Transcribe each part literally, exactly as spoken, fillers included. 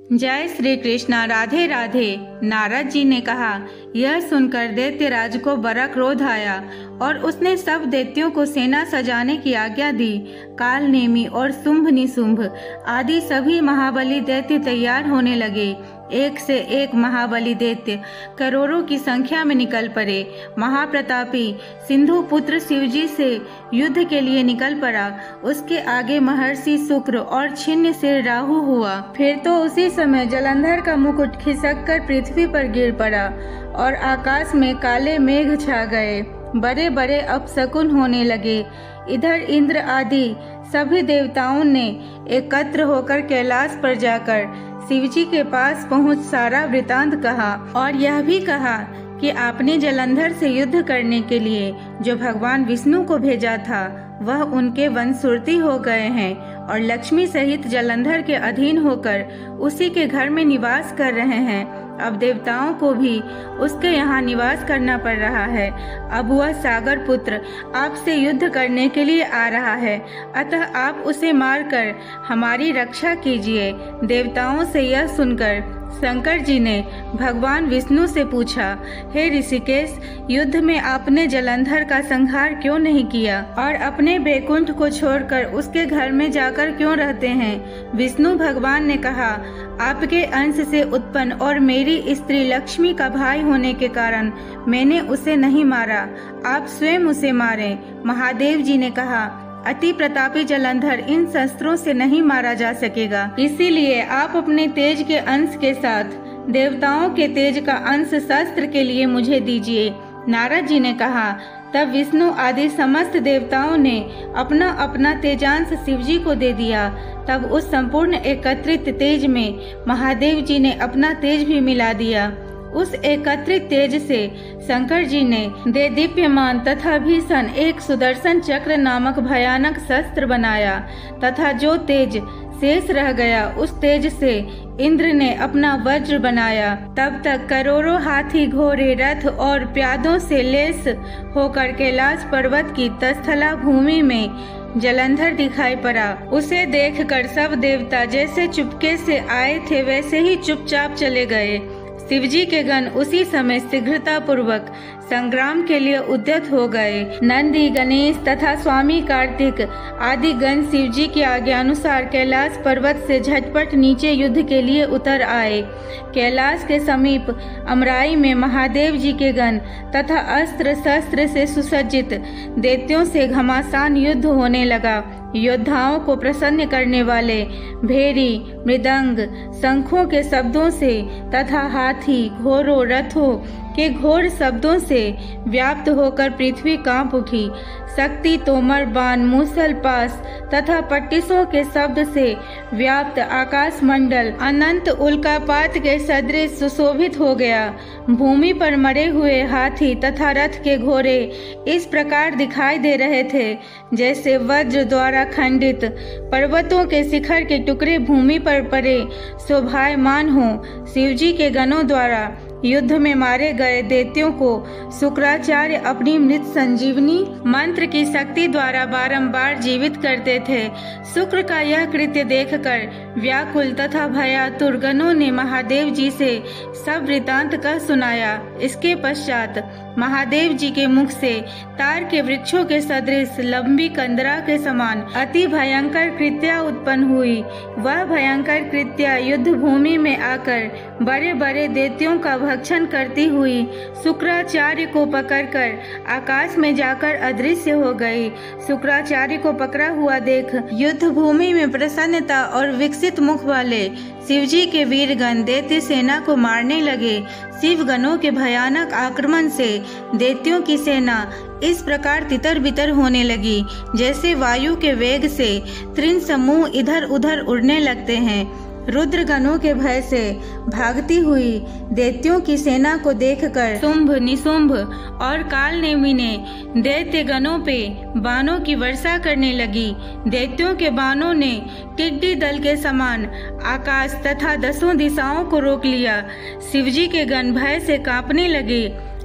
जय श्री कृष्णा। राधे राधे। नारद जी ने कहा, यह सुनकर दैत्यराज को बड़ा क्रोध आया और उसने सब दैत्यों को सेना सजाने की आज्ञा दी। काल नेमी और शुंभ निशुंभ आदि सभी महाबली दैत्य तैयार होने लगे। एक से एक महाबली दैत्य करोड़ों की संख्या में निकल पड़े। महाप्रतापी सिंधु पुत्र शिवजी से युद्ध के लिए निकल पड़ा। उसके आगे महर्षि शुक्र और छिन्न सिर राहु हुआ। फिर तो उसी समय जलंधर का मुकुट खिसक कर पृथ्वी पर गिर पड़ा और आकाश में काले मेघ छा गए। बड़े बड़े अपशकुन होने लगे। इधर इंद्र आदि सभी देवताओं ने एकत्र होकर कैलाश पर जाकर शिवजी के पास पहुंच सारा वृतांत कहा और यह भी कहा कि आपने जलंधर से युद्ध करने के लिए जो भगवान विष्णु को भेजा था वह उनके वंशुर्ती हो गए हैं और लक्ष्मी सहित जलंधर के अधीन होकर उसी के घर में निवास कर रहे हैं। अब देवताओं को भी उसके यहाँ निवास करना पड़ रहा है। अब वह सागर पुत्र आपसे युद्ध करने के लिए आ रहा है, अतः आप उसे मारकर हमारी रक्षा कीजिए। देवताओं से यह सुनकर शंकर जी ने भगवान विष्णु से पूछा, हे ऋषिकेश, युद्ध में आपने जलंधर का संहार क्यों नहीं किया और अपने बैकुंठ को छोड़कर उसके घर में जाकर क्यों रहते हैं? विष्णु भगवान ने कहा, आपके अंश से उत्पन्न और मेरी स्त्री लक्ष्मी का भाई होने के कारण मैंने उसे नहीं मारा, आप स्वयं उसे मारे। महादेव जी ने कहा, अति प्रतापी जलंधर इन शस्त्रों से नहीं मारा जा सकेगा, इसीलिए आप अपने तेज के अंश के साथ देवताओं के तेज का अंश शस्त्र के लिए मुझे दीजिए। नारद जी ने कहा, तब विष्णु आदि समस्त देवताओं ने अपना अपना तेजांश शिवजी को दे दिया। तब उस संपूर्ण एकत्रित तेज में महादेव जी ने अपना तेज भी मिला दिया। उस एकत्रित तेज से शंकर जी ने दे दीप्यमान तथा भीषण एक सुदर्शन चक्र नामक भयानक शस्त्र बनाया तथा जो तेज शेष रह गया उस तेज से इंद्र ने अपना वज्र बनाया। तब तक करोड़ों हाथी, घोड़े, रथ और प्यादों से लैस होकर कैलाश पर्वत की तस्थला भूमि में जलंधर दिखाई पड़ा। उसे देखकर सब देवता जैसे चुपके से आए थे वैसे ही चुपचाप चले गए। शिवजी के गण उसी समय शीघ्रता पूर्वक संग्राम के लिए उद्यत हो गए। नंदी, गणेश तथा स्वामी कार्तिक आदि गण शिवजी की आज्ञा अनुसार कैलाश पर्वत से झटपट नीचे युद्ध के लिए उतर आए। कैलाश के समीप अमराई में महादेव जी के गण तथा अस्त्र शस्त्र से सुसज्जित दैत्यों से घमासान युद्ध होने लगा। योद्धाओं को प्रसन्न करने वाले भेरी, मृदंग, शंखों के शब्दों से तथा हाथी, घोड़ों, रथों के घोर शब्दों से व्याप्त होकर पृथ्वी कांप उठी। शक्ति, तोमर, बाण, मूसल, पास तथा पट्टिसों के शब्द से व्याप्त आकाश मंडल अनंत उल्कापात के सदृश सुशोभित हो गया। भूमि पर मरे हुए हाथी तथा रथ के घोड़े इस प्रकार दिखाई दे रहे थे जैसे वज्र द्वारा खंडित पर्वतों के शिखर के टुकड़े भूमि पर पड़े शोभायमान हो। शिवजी के गणों द्वारा युद्ध में मारे गए दैत्यों को शुक्राचार्य अपनी मृत संजीवनी मंत्र की शक्ति द्वारा बारंबार जीवित करते थे। शुक्र का यह कृत्य देखकर व्याकुल तथा भयातुर गणों ने महादेव जी से सब वृतांत का सुनाया। इसके पश्चात महादेव जी के मुख से तार के वृक्षों के सदृश लंबी कंदरा के समान अति भयंकर कृत्या उत्पन्न हुई। वह भयंकर कृत्या युद्ध भूमि में आकर बड़े बड़े दैत्यों का भक्षण करती हुई शुक्राचार्य को पकड़कर आकाश में जाकर अदृश्य हो गई। शुक्राचार्य को पकड़ा हुआ देख युद्ध भूमि में प्रसन्नता और विकसित मुख वाले शिवजी के वीरगण दैत्य सेना को मारने लगे। शिव गणों के भयानक आक्रमण से दैत्यों की सेना इस प्रकार तितर बितर होने लगी जैसे वायु के वेग से तृण समूह इधर उधर उड़ने लगते हैं। रुद्र गणों के भय से भागती हुई दैत्यों की सेना को देखकर शुंभ, निशुंभ और कालनेमी ने दैत्य गणों पे बाणों की वर्षा करने लगी। दैत्यों के बाणों ने टिड्डी दल के समान आकाश तथा दसों दिशाओं को रोक लिया। शिवजी के गण भय से कांपने लगे।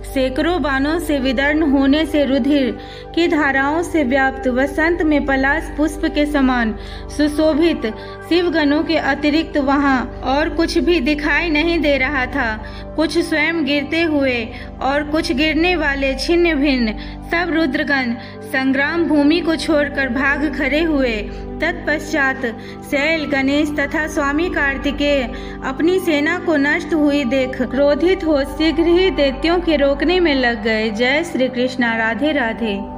सैकड़ों बाणों से विदर्ण होने से रुधिर की धाराओं से व्याप्त वसंत में पलाश पुष्प के समान सुशोभित शिवगणों के अतिरिक्त वहां और कुछ भी दिखाई नहीं दे रहा था। कुछ स्वयं गिरते हुए और कुछ गिरने वाले छिन्न भिन्न सब रुद्रगण संग्राम भूमि को छोड़कर भाग खड़े हुए। तत्पश्चात शैल, गणेश तथा स्वामी कार्तिकेय अपनी सेना को नष्ट हुई देख क्रोधित हो शीघ्र ही दैत्यों के रोकने में लग गए। जय श्री कृष्णा। राधे राधे।